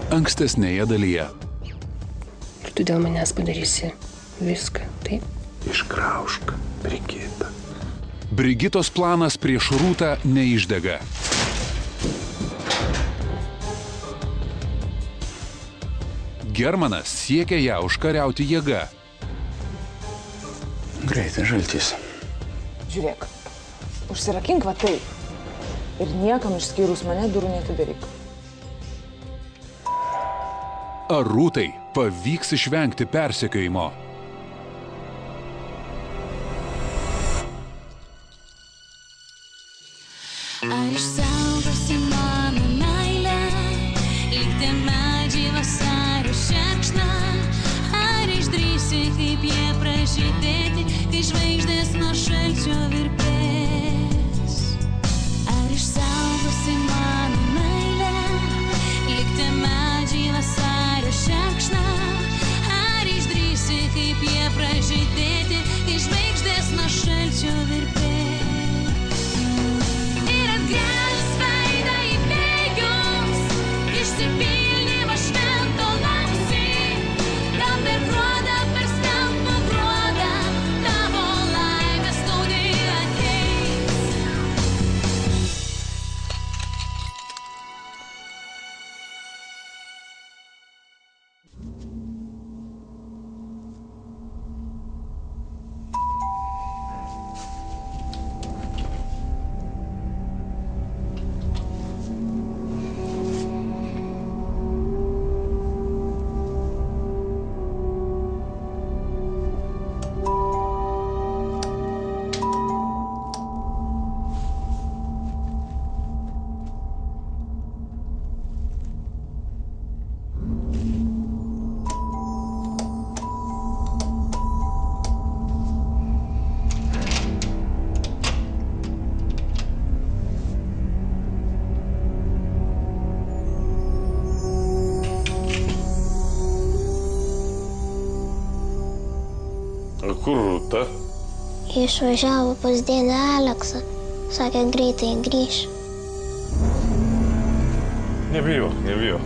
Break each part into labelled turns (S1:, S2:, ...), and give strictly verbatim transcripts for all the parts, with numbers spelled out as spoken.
S1: ankstesnėje dalyje.
S2: Ir tu dėl manęs padarysi viską, taip?
S3: Išgraužk Brigitą.
S1: Brigitos planas prieš Rūtą neišdega. Germanas siekia ją užkariauti jėga.
S3: Greitai žaltys.
S4: Žiūrėk, užsirakink va taip. Ir niekam išskyrus mane durų neatidaryk.
S1: Ar Rūtai pavyks išvengti persekiojimo?
S5: Ar išsaugosi mano meilę, lyg tie medžiai vasario šerkšną? Ar išdrįsi kaip jie pražydėti, kai žvaigždės nuo šalčio virpės? Ar išsaugosi mano meilę, lyg tie medžiai vasario šerkšną? Ar išdrįsi kaip jie pražydėti, kai žvaigždės nuo šalčio virpės?
S3: Kur Rūta?
S6: Išvažiavo pas dėdę Aleksą. Sakė, greitai grįš.
S3: Nebijok, nebijok.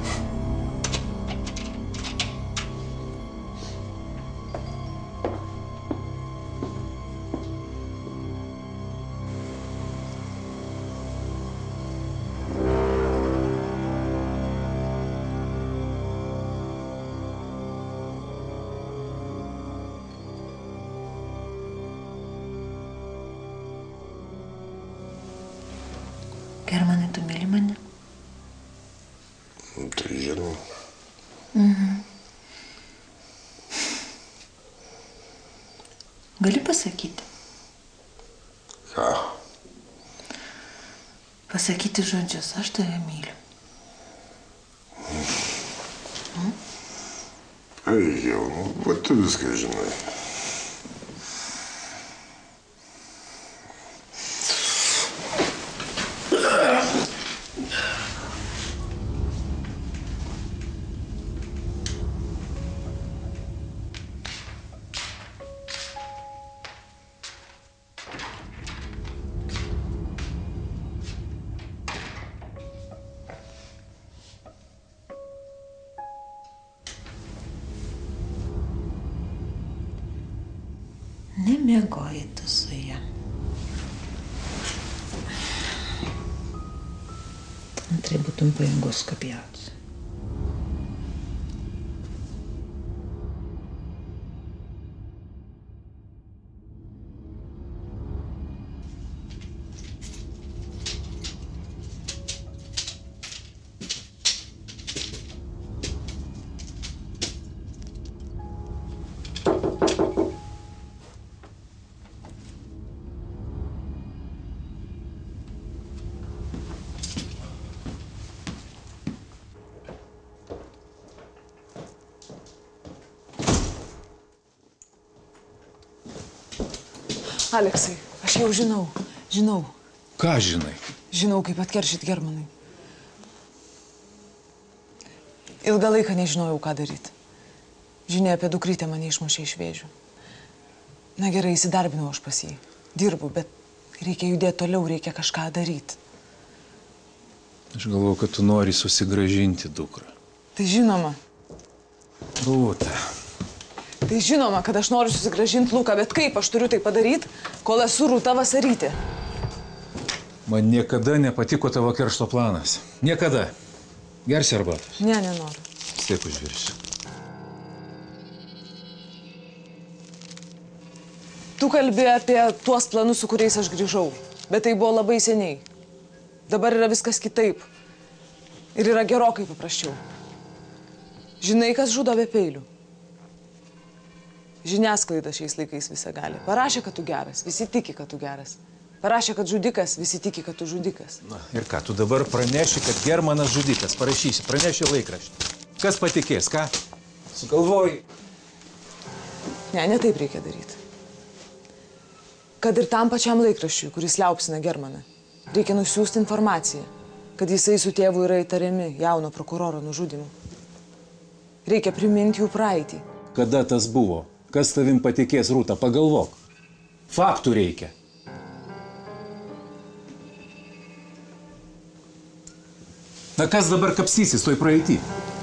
S4: Germanai, tu myli mane?
S3: Tai žinau.
S4: Mhm. Gali pasakyti?
S3: Ką?
S4: Pasakyti žodžius, aš tave myliu.
S3: Mm? Ai, jau, nu, va tu viską žinai.
S4: Nemiegoji tu su ja. Antrai būtum pajėgus kapjauti. Aleksai, aš jau žinau, žinau.
S1: Ką žinai?
S4: Žinau, kaip atkeršyt Germanui. Ilgą laiką nežinojau, ką daryti. Žinia apie dukrytę mane išmušė iš vėžių. Na gerai, įsidarbinau aš pas jį. Dirbu, bet reikia judėti toliau, reikia kažką daryti.
S7: Aš galvoju, kad tu nori susigrąžinti dukrą.
S4: Tai žinoma.
S1: Rūta.
S4: Tai žinoma, kad aš noriu susigrąžinti Luką, bet kaip aš turiu tai padaryti, kol esu Rūta Vasarytė?
S1: Man niekada nepatiko tavo keršto planas. Niekada. Gersi arbatos?
S4: Ne, nenoriu.
S1: Taip užvirsiu.
S4: Tu kalbi apie tuos planus, su kuriais aš grįžau, bet tai buvo labai seniai. Dabar yra viskas kitaip. Ir yra gerokai paprasčiau. Žinai, kas žudo be peilių? Žiniasklaida šiais laikais visą gali. Parašė, kad tu geras, visi tiki, kad tu geras. Parašė, kad žudikas, visi tiki, kad tu žudikas.
S1: Na, ir ką, tu dabar praneši, kad Germanas žudikas. Parašysi, praneši laikraštį. Kas patikės, ką? Sugalvoji.
S4: Ne, ne taip reikia daryti. Kad ir tam pačiam laikraščiui, kuris liaupsina Germaną, reikia nusiųsti informaciją, kad jisai su tėvu yra įtariami jauno prokuroro nužudymu. Reikia priminti jų praeitį.
S1: Kada tas buvo? Kas tavim patikės, Rūta? Pagalvok. Faktų reikia. Na kas dabar kapstysis toj praeitį?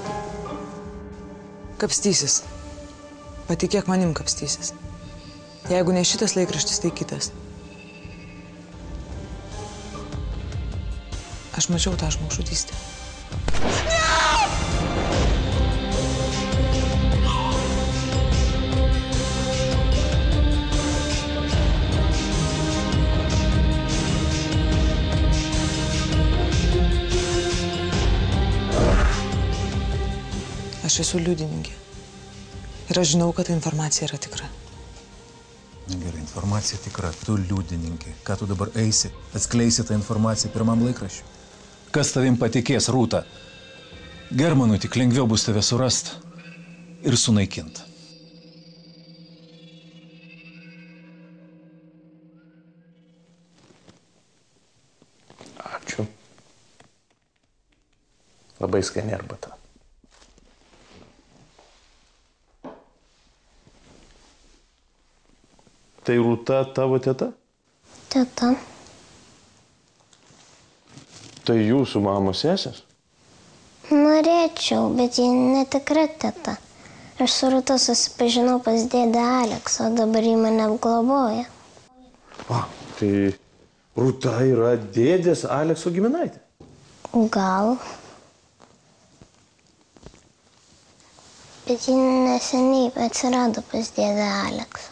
S4: Kapstysis. Patikėk manim kapstysis. Jeigu ne šitas laikraštis, tai kitas. Aš mačiau tą žmogžudystę. Aš esu liudininkė. Ir aš žinau, kad ta informacija yra tikra.
S1: Gerai, informacija tikra, tu liudininkė. Ką tu dabar eisi, atskleisi tą informaciją pirmam laikraščiui? Kas tavim patikės, Rūta? Germanui tik lengviau bus tave surast ir sunaikint.
S7: Ačiū. Labai skani arbata. Tai Rūta tavo teta?
S6: Teta.
S7: Tai jūsų mamos sesės?
S6: Norėčiau, bet ji netikra teta. Aš su Rūta susipažinau pas dėdę Aleksą, o dabar jį mane apgloboja.
S7: Va, tai Rūta yra dėdės Alekso giminaitė.
S6: Gal. Bet ji neseniai atsirado pas dėdę Aleksą.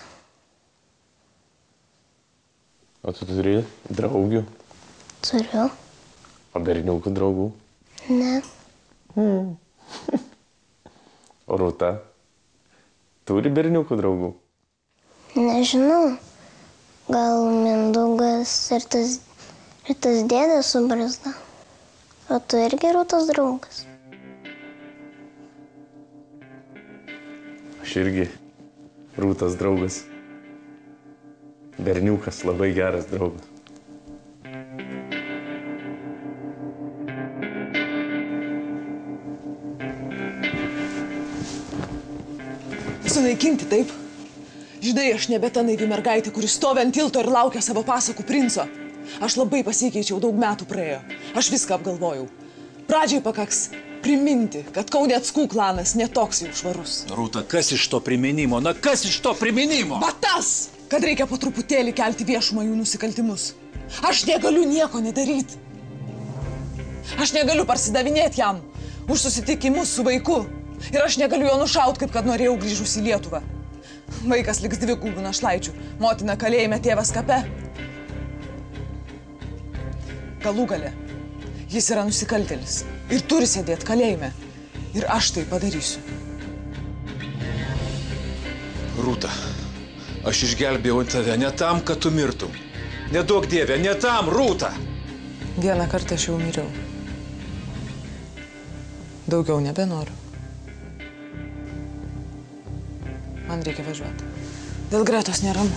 S7: O tu turi draugių?
S6: Turiu.
S7: O berniukų draugų?
S6: Ne.
S7: Hmm. O Rūta turi berniukų draugų?
S6: Nežinau. Gal Mindaugas ir tas, ir tas dėdės su barzda. O tu irgi Rūtos draugas?
S7: Aš irgi Rūtos draugas. Berniukas, labai geras draugas.
S4: Sunaikinti, taip? Žinai, aš nebe ta naivi mergaitė, kuris stovi ant tilto ir laukia savo pasakų princo. Aš labai pasikeičiau, daug metų praėjo. Aš viską apgalvojau. Pradžiai pakaks priminti, kad Kauneckų klanas netoks jau švarus.
S1: Rūta, kas iš to priminimo? Na, kas iš to priminimo?
S4: Va tas, kad reikia po truputėlį kelti viešumą jų nusikaltimus. Aš negaliu nieko nedaryti. Aš negaliu parsidavinėti jam už susitikimus su vaiku. Ir aš negaliu jo nušaut, kaip kad norėjau grįžus į Lietuvą. Vaikas liks dvigubų našlaičių. Motina kalėjime, tėvas kape. Galų gale. Jis yra nusikaltėlis. Ir turi sėdėti kalėjime. Ir aš tai padarysiu.
S1: Rūta, aš išgelbėjau tave ne tam, kad tu mirtum. Neduok Dieve, ne tam, Rūta!
S4: Vieną kartą aš jau miriau. Daugiau nebenoriu. Man reikia važiuoti. Dėl Gretos neramu.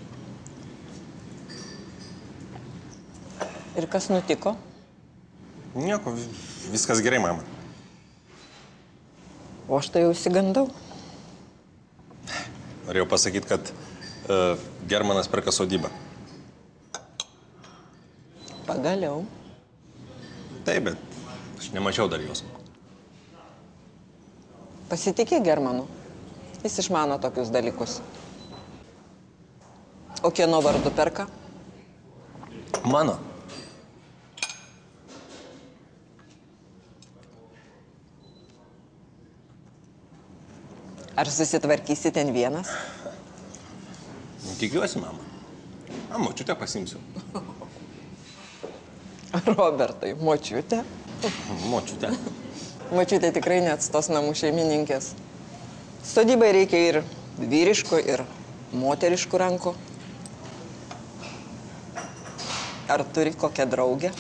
S8: Ir kas nutiko? Nieko, viskas gerai, mama.
S4: O aš tai jau įsigandau.
S8: Norėjau pasakyti, kad uh, Germanas perka sodybą.
S4: Pagaliau.
S8: Taip, bet aš nemačiau dar jos.
S4: Pasitikė Germanu. Jis išmano tokius dalykus. O kieno vardu perka?
S8: Mano.
S4: Ar susitvarkysi ten vienas?
S8: Tikiuosi, mama. A, močiutę pasimsiu.
S4: Robertai, močiutė?
S8: Močiutę.
S4: Močiutė tikrai neatstos namų šeimininkės. Sodybai reikia ir vyriško, ir moteriškų rankų. Ar turi kokią draugę?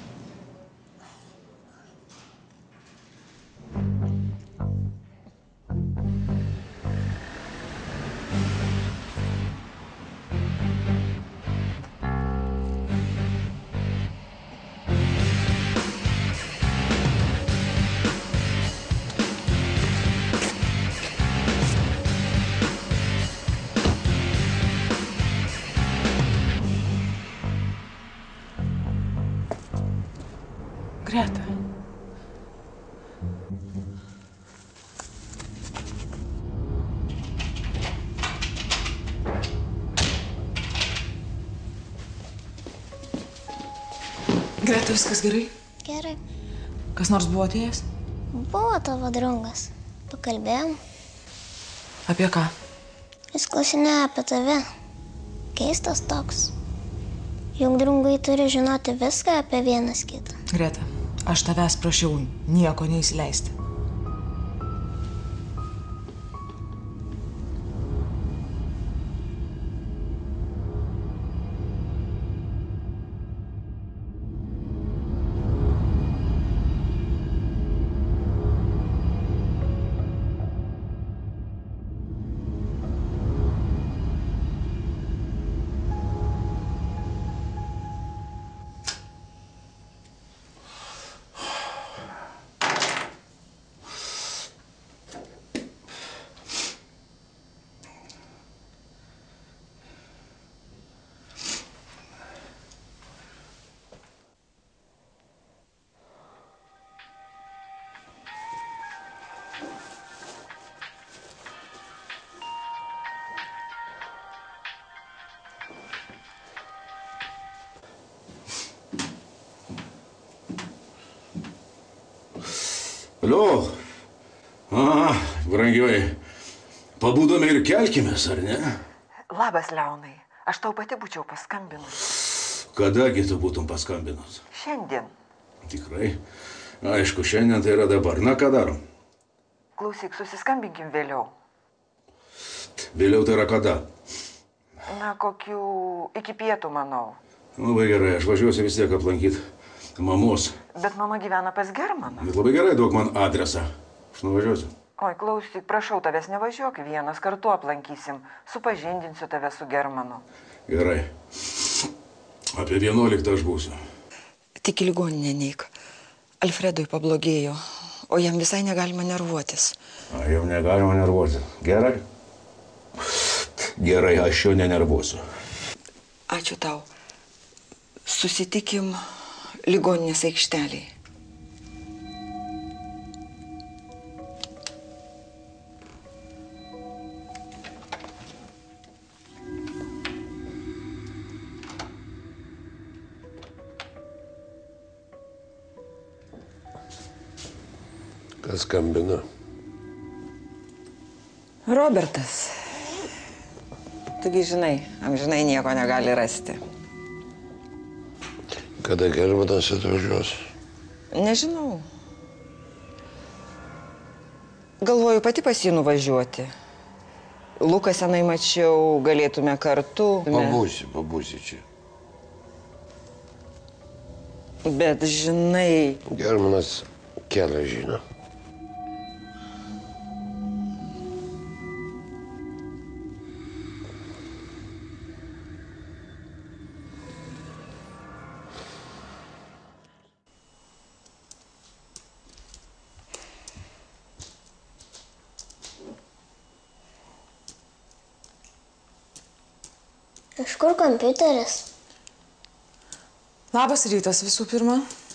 S4: Greta. Greta, viskas gerai?
S6: Gerai.
S4: Kas nors buvo atėjęs?
S6: Buvo tavo draugas. Pakalbėjom.
S4: Apie ką?
S6: Jis klausinėjo apie tave. Keistas toks. Juk draugai turi žinoti viską apie vienas kitą.
S4: Greta, aš tavęs prašiau nieko neįsileisti.
S3: Alio. A, brangioji. Pabūdome ir kelkimės, ar ne?
S4: Labas, Leonai. Aš tau pati būčiau paskambinus.
S3: Kadagi tu būtum paskambinus?
S4: Šiandien.
S3: Tikrai. Aišku, šiandien tai yra dabar. Na, ką darom?
S4: Klausyk, susiskambinkim vėliau.
S3: Vėliau tai yra kada?
S4: Na, kokių iki pietų, manau.
S3: Labai gerai, aš važiuosiu vis tiek aplankyti mamos.
S4: Bet mama gyvena pas Germaną.
S3: Bet labai gerai, duok man adresą. Aš nuvažiuosiu.
S4: Oi, klausyk, prašau, tavęs nevažiuok vienas, kartu aplankysim. Supažindinsiu tave su Germanu.
S3: Gerai. Apie vienuoliktą aš būsiu.
S4: Tik į ligoninę neik. Alfredui pablogėjo, o jam visai negalima nervuotis.
S3: A, jam negalima nervuotis. Gerai. Gerai, aš jo nenervuosiu.
S4: Ačiū tau. Susitikim ligoninės aikšteliai.
S9: Kas skambina?
S4: Robertas. Tugi žinai, amžinai nieko negali rasti.
S9: Kada Germanas atvažiuos?
S4: Nežinau. Galvoju pati pas jį nuvažiuoti. Luką senai mačiau, galėtume kartu.
S9: Pabūsi, pabūsi čia.
S4: Bet žinai...
S9: Germanas kelią žino.
S6: Iš kur kompiuteris?
S4: Labas rytas visų pirma.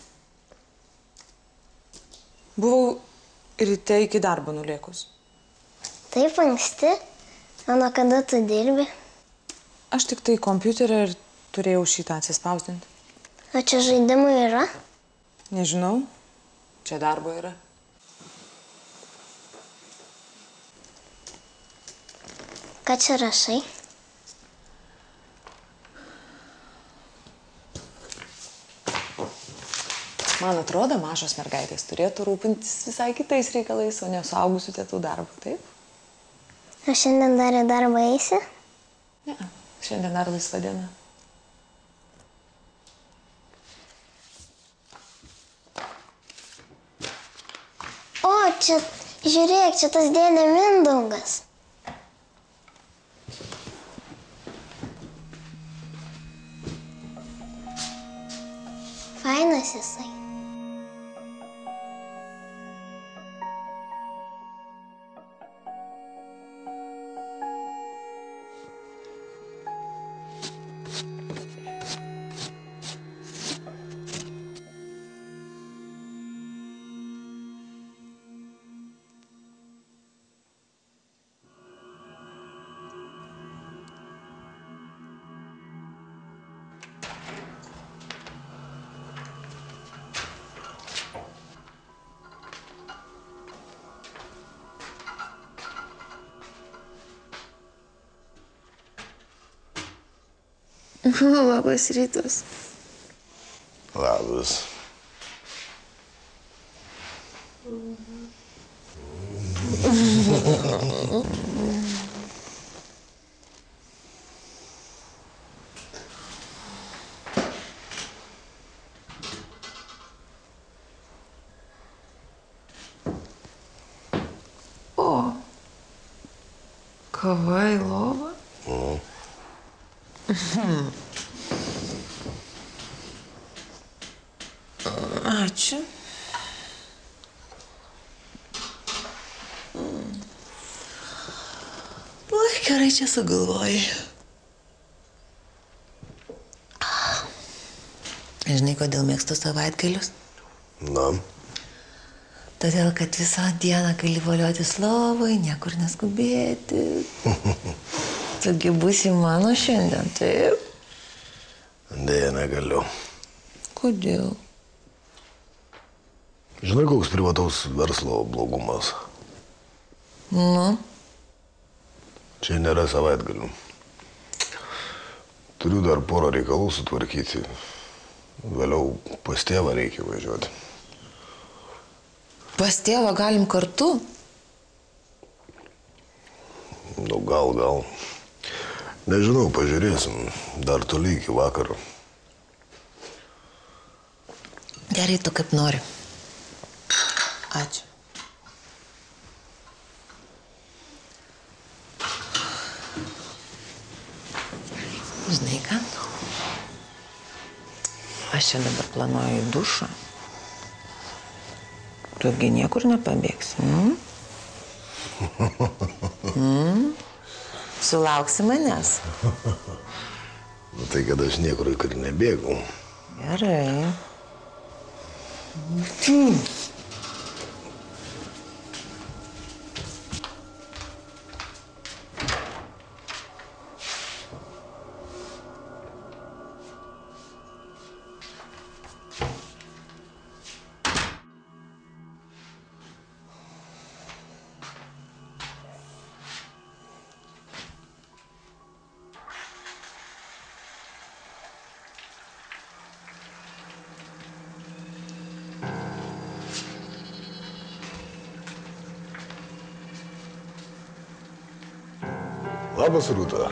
S4: Buvau ryte iki darbo nulėkus.
S6: Taip anksti? O nuo kada tu dirbi?
S4: Aš tik tai kompiuterį ir turėjau šitą atsispausdinti.
S6: O čia žaidimų yra?
S4: Nežinau. Čia darbo yra.
S6: Ką čia rašai?
S4: Man atrodo, mažos mergaitės turėtų rūpintis visai kitais reikalais, o ne suaugusių tėtų darbų, taip?
S6: O šiandien dar į darbą eisi?
S4: Ne, šiandien dar laisva diena.
S6: O, čia, žiūrėk, čia tas dėdė Mindaugas. Fainas jisai.
S2: Labas rytas.
S9: Labas.
S2: O, kava į lovą?
S9: O.
S2: Ačiū. Oi, gerai čia sugalvojai. Žinai, kodėl mėgstu savaitgalius?
S9: Na.
S2: Todėl, kad visą dieną gali voliotis lovai, niekur neskubėti. Tugi būsi mano šiandien, taip?
S9: Deja, negaliu.
S2: Kodėl?
S9: Žinai, koks privataus verslo blogumas?
S2: Nu?
S9: Čia nėra savaitgalių. Turiu dar porą reikalų sutvarkyti. Vėliau pas tėvą reikia važiuoti.
S2: Pas tėvą galim kartu?
S9: Nu, gal, gal. Nežinau, pažiūrėsim. Dar toli iki vakaro.
S2: Gerai, tu kaip nori. Ačiū. Žinai ką? Aš čia dabar planuoju į dušą. Tugi niekur nepabėgsi, mm? mm? Sulauksi manęs.
S9: Nu, tai kad aš niekur ir nebėgau.
S2: Gerai. Mm.
S9: Labas, Rūta.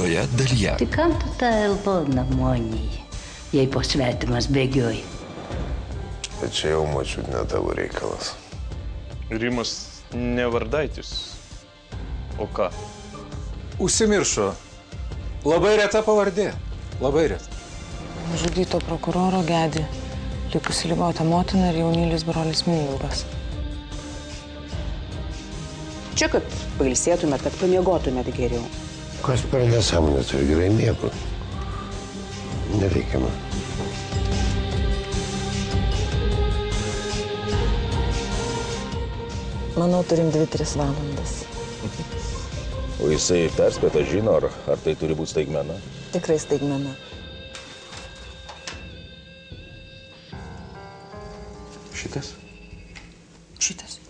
S10: kitoje dalyje.
S11: Tai kam tu tą Elvoną monijai, jei po svetimas bėgioji?
S9: Bet čia jau mačiut ne tavo reikalas.
S7: Rimas ne Vardaitis. O ką?
S1: Užsimiršo. Labai reta pavardė. Labai reta.
S4: Žudyto prokuroro gedi, likusi ligota motina ir jaunylis brolis Mindaugas.
S12: Čia, kad pailsėtumėt, kad pamiegotumėt geriau.
S9: Kas per nesąmonę, tai gerai miegu. Nereikia man.
S4: Manau, turim dvi, tris valandas.
S3: O jisai perspėta žino, ar, ar tai turi būti staigmena?
S4: Tikrai staigmena.
S3: Šitas?
S12: Šitas.